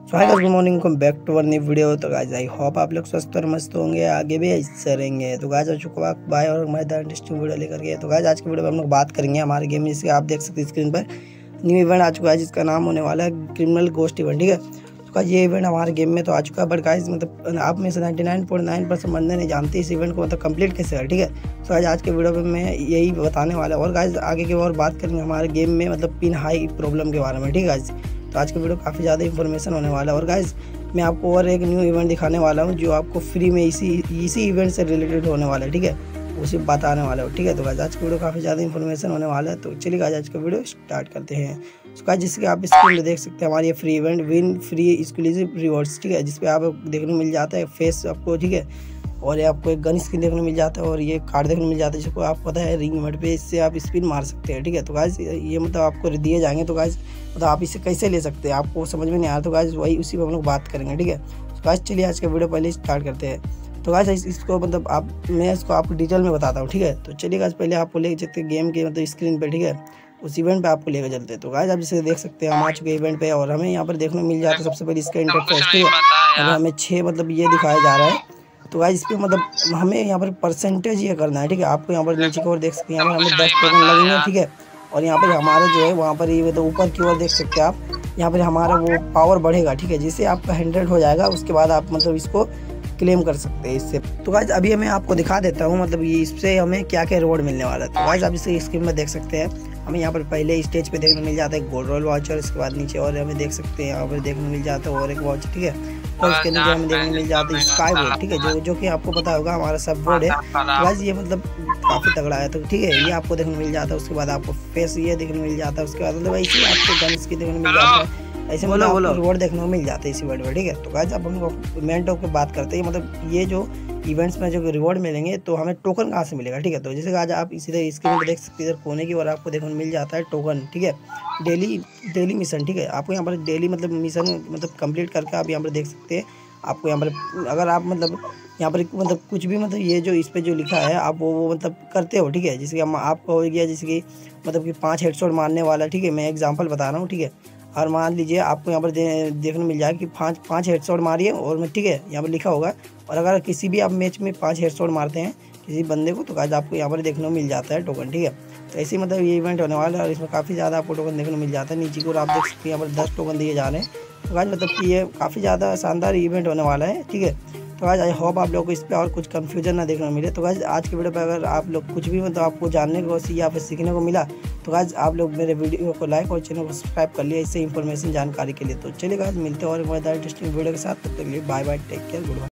So hi guys, good morning, welcome back to our new video. तो guys I hope आप लोग स्वस्थ और मस्त होंगे, आगे भी ऐसे रहेंगे। तो गाइस आ चुका बाय और मैं इंटरेस्टिंग वीडियो लेकर के। तो गाइस आज की वीडियो में हम लोग बात करेंगे हमारे गेम में, जिसके आप देख सकते हैं स्क्रीन पर न्यू इवेंट आ चुका है, जिसका नाम होने वाला है क्रिमिनल घोस्ट इवेंट। ठीक है, तो गाइस ये इवेंट हमारे गेम में तो आ चुका है, बट गाइस मतलब आप में से 99.9% बंदे नहीं जानते इस इवेंट को मतलब कंप्लीट कैसे है। ठीक है, तो आज के वीडियो में मैं यही बताने वाला है। और गाइस आगे की और बात करेंगे हमारे गेम में मतलब पिन हाई प्रॉब्लम के बारे में। ठीक है गाइस, तो आज की वीडियो काफ़ी ज़्यादा इन्फॉर्मेशन होने वाला है। और गाइस मैं आपको और एक न्यू इवेंट दिखाने वाला हूँ जो आपको फ्री में इसी इवेंट से रिलेटेड होने वाला है। ठीक है, उसी बताने वाला हूँ। ठीक है, तो गाइस आज की वीडियो काफ़ी ज़्यादा इन्फॉर्मेशन होने वाला है। तो चलिए गाइस आज का वीडियो स्टार्ट करते हैं। तो गाइस जिसके आप स्क्रीन में देख सकते हैं हमारी ये free event win free exclusive rewards. ठीक है, जिसपे आप देखने को मिल जाता है फेस आपको। ठीक है, और ये आपको एक गन स्किन देखने को मिल जाता है और ये कार्ड देखने को मिल जाता है, जिसको आपको पता है रिंग इवेंट पे इससे आप स्पिन मार सकते हैं। ठीक है, तो गाइस ये मतलब आपको दिए जाएंगे। तो गाइस मतलब आप इसे कैसे ले सकते हैं आपको समझ में नहीं आ रहा, तो गाइस वही उसी पर हम लोग बात करेंगे। ठीक है, तो गाइस चलिए आज का वीडियो पहले स्टार्ट करते हैं। तो गाइस इसको मतलब मैं इसको आपको डिटेल में बताता हूँ। ठीक है, तो चलिए गाइस पहले आपको लेके चलते हैं गेम के मतलब स्क्रीन पे। ठीक है, उस इवेंट पे आपको लेकर चलते हैं। तो गाइस आप जिसे देख सकते हैं हम आ चुके इवेंट पे और हमें यहाँ पर देखने को मिल जाता है सबसे पहले इसका इंटरफेस। ठीक है, अभी हमें 6 मतलब ये दिखाया जा रहा है। तो गाइस इस पे मतलब हमें यहाँ पर परसेंटेज ये करना है। ठीक है, आपको यहाँ पर नीचे की ओर देख सकते हैं यहाँ पर हमें 10 टोकन लगेंगे। ठीक है, और यहाँ पर हमारा जो है वहाँ पर ये मतलब ऊपर की ओर देख सकते हैं आप, यहाँ पर हमारा वो पावर बढ़ेगा। ठीक है, जिससे आपका 100 हो जाएगा, उसके बाद आप मतलब इसको क्लेम कर सकते हैं इससे। तो गाइस अभी मैं आपको दिखा देता हूँ मतलब ये इससे हमें क्या क्या रिवॉर्ड मिलने वाला है। तो गाइस आप इसे स्क्रीन में देख सकते हैं हमें यहाँ पर पहले स्टेज पे देखने को मिल जाता है गोल्ड रोल वाचर। इसके बाद नीचे और हमें देख सकते हैं यहाँ पर देखने को मिल जाता है और एक वॉच। ठीक है, और उसके नीचे हमें देखने को मिल जाता है स्काई बोर्ड। ठीक है, जो कि आपको पता होगा हमारा सब बोर्ड है। तो गाइस ये मतलब काफ़ी तगड़ा है। तो ठीक है, ये आपको देखने को मिल जाता है। उसके बाद आपको फेस ये देखने को मिल जाता है। उसके बाद मतलब ऐसे आपको गन्स की देखने को मिल जाता है। ऐसे मतलब रिवॉर्ड देखने को मिल जाता है इसी इवेंट में। ठीक है, तो गाइस अब हम लोग मेन टॉप की बात करते हैं मतलब ये जो इवेंट्स में जो रिवॉर्ड मिलेंगे तो हमें टोकन कहाँ से मिलेगा। ठीक है, तो जैसे आज आप इसी तरह स्क्रीन पर देख सकते हैं इधर कोने की और आपको देखने को मिल जाता है टोकन। ठीक है, डेली मिशन। ठीक है, आपको यहाँ पर डेली मतलब मिशन मतलब कंप्लीट करके आप यहाँ पर देख सकते हैं। आपको यहाँ पर अगर आप मतलब यहाँ पर मतलब कुछ भी मतलब ये जो इस पे जो लिखा है आप वो मतलब करते हो। ठीक है, जैसे कि हम आपको हो गया जैसे कि मतलब कि 5 हेडशॉट मारने वाला। ठीक है, मैं एग्जांपल बता रहा हूँ। ठीक है, और मान लीजिए आपको यहाँ पर देखने मिल जाएगा कि 5 हेडशॉट मारिए और मैं ठीक है यहाँ पर लिखा होगा। और अगर किसी भी आप मैच में 5 हेडशॉट मारते हैं किसी बंदे को तो गाइस आपको यहाँ पर देखने को मिल जाता है टोकन। ठीक है, तो ऐसे मतलब ये इवेंट होने वाला है और इसमें काफ़ी ज़्यादा आपको टोकन देखने को मिल जाता है। नीचे की ओर आप देख सकते हैं यहाँ पर 10 टोकन दिए जा रहे हैं। तो गाइस मतलब कि ये काफ़ी ज़्यादा शानदार इवेंट होने वाला है। ठीक है, तो गाइस आई होप आप लोगों को इस पर और कुछ कंफ्यूजन ना देखने को मिले। तो गाइस आज के वीडियो पर अगर आप लोग कुछ भी मतलब आपको जानने को या फिर सीखने को मिला तो गाइस आप लोग मेरे वीडियो को लाइक और चैनल को सब्सक्राइब कर लिया इससे इन्फॉर्मेशन जानकारी के लिए। तो चलिए गाइस मिलते हैं और इंटरेस्टिंग वीडियो के साथ, तब तक के लिए bye bye, take care, good bye.